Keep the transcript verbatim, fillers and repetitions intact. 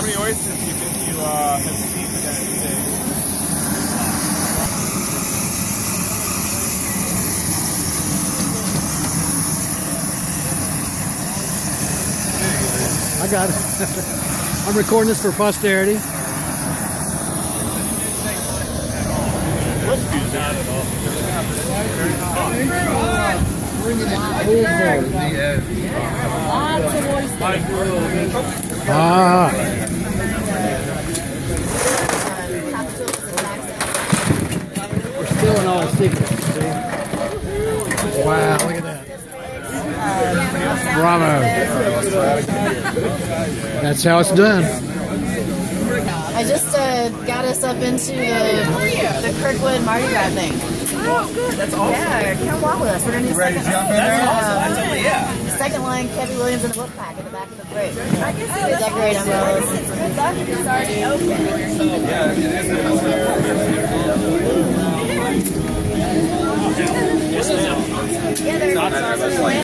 many oysters do you think you uh, have seen today? I got it. I'm recording this for posterity. Ah. We're still in all the secrets. See? Wow, look at that. Bravo. That's how it's done. I just uh, got us up into the, the Kirkwood Mardi Gras thing. Oh, good. That's awesome. Yeah, come walk with us. We're going to do ready to jump in there? Awesome. Totally, yeah. Second line, Kevin Williams in the book pack in the back of the parade. They decorate umbrellas. It's already open. Yeah, it is.